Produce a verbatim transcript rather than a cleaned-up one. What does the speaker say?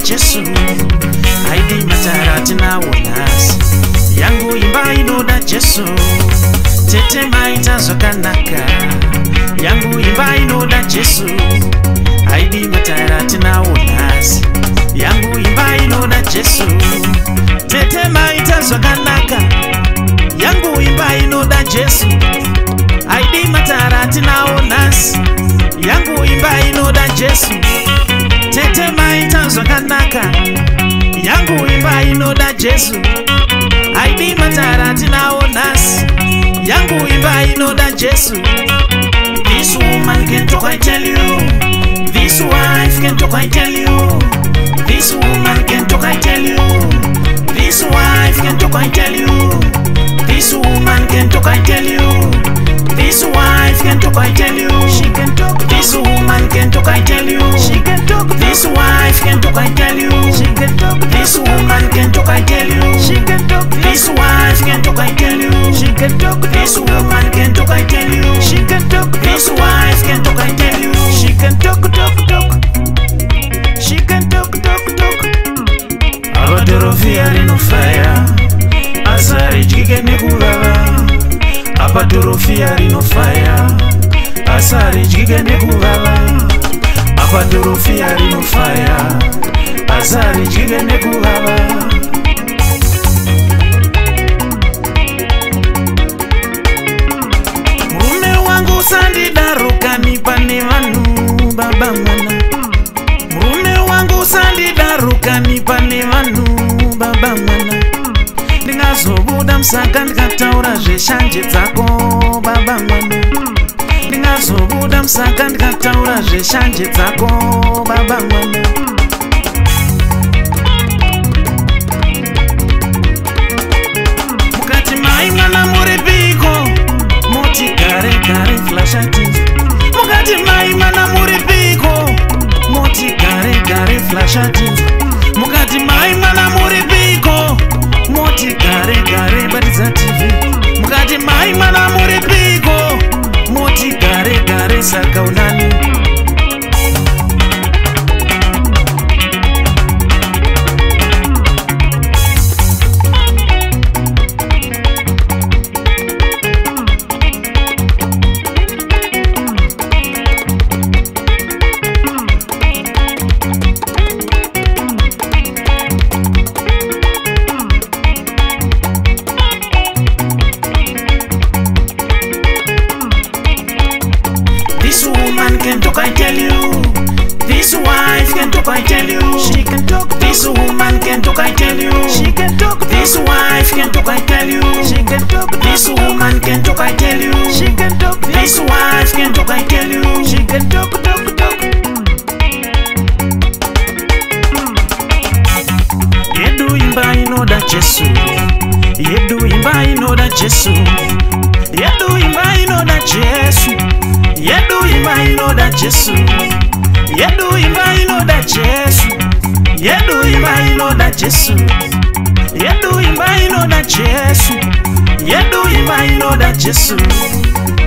Jesu. Haidi matarati na wonas. Yangu imba inoda Jesu. Tete maita zokanaka. Yangu imba inoda Jesu. Haidi matarati na wonas. Yangu imba inoda Jesu. Tete maita zokanaka. Yangu imba inoda Jesu. Haidi matarati na wonas. Yangu imba inoda Jesu. Tete maita zokanaka. Yangu imba inoda Jesu. Haidi matarati na wonas. Yangu imba inoda Jesu. This woman can talk, I tell you. This wife can talk, I tell you. This woman can talk, I tell you. This wife can talk, I tell you. This woman can talk, I tell you. This wife can talk, I tell you. She can talk. This woman can talk, I tell you. She can talk. This wife can talk, I tell you. She can talk. This woman can talk, I tell you. She can talk. This wife can talk, I tell you. She can talk. This woman can talk, I tell you. She can talk. This wife can talk, I tell you. She can talk, talk, talk. She can talk, talk, talk. Abadorofia no fire. Asari jige nekuvava. Abadorofia no fire. Asari jige nekuvava. Abadorofia no fire. Asari jige nekuvava. Mume wangu sandi daruka nipane vanu baba mwana. Mume wangu sandi daruka nipane vanu baba mwana. Ndingazobuda msaka ndikataura zveshanje dzako baba mwana. Ndingazobuda msaka ndikataura zveshanje dzako baba mwana. Mukati mai mwana muripiko moti gare gare flashati. Mukati mai mwana muripiko moti gare gare flashati. Mukati mai mwana muripiko moti gare gare badiza T V. Mukati mai mwana muripiko moti gare gare sakaunani. This woman can talk, I tell you. This wife can talk, I tell you. She can talk. This woman can talk, I tell you. She can talk. This wife can talk, I tell you. She can talk. This woman can talk, I tell you. She can talk. This wife can talk, I tell you. She can talk, talk, talk. Yedu imba inoda Jesu. Yedu imba inoda Jesu. Yedu imba inoda Jesu. Yedu imba inoda Jesu. Yedu imba inoda Jesu. Yedu imba inoda Jesu. Yedu imba inoda Jesu. Yedu imba inoda Jesu.